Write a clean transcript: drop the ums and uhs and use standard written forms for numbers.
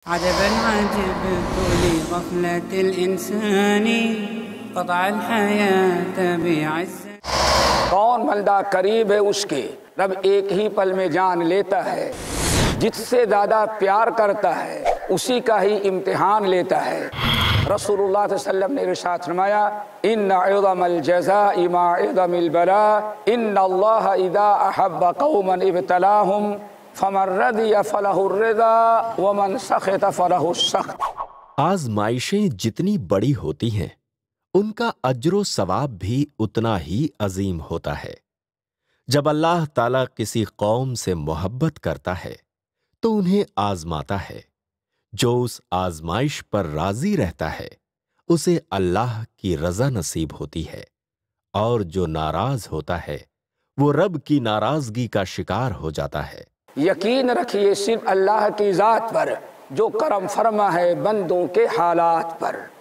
عجبا عجبت لغفلة الإنسان قطع الحياة بعز. کون بندہ قریب ہے اس کے، رب ایک ہی پل میں جان لیتا ہے. جس سے زیادہ پیار کرتا ہے اسی کا ہی امتحان لیتا ہے. رسول اللہ صلی اللہ علیہ وسلم نے ارشاد فرمایا ان عظم الجزاء ما عظم البلاء ان اللہ اذا احب قوما ابتلاهم فمن رضی فلہ الرضا ومن سخط فلہ السخط. آزمائشیں جتنی بڑی ہوتی ہیں ان کا اجر و ثواب بھی اتنا ہی عظیم ہوتا ہے. جب اللہ تعالیٰ کسی قوم سے محبت کرتا ہے تو انہیں آزماتا ہے. جو اس آزمائش پر راضی رہتا ہے اسے اللہ کی رضا نصیب ہوتی ہے، اور جو ناراض ہوتا ہے وہ رب کی ناراضگی کا شکار ہو جاتا ہے. یقین رکھیے صرف اللہ کی ذات پر جو کرم فرما ہے بندوں کے حالات پر.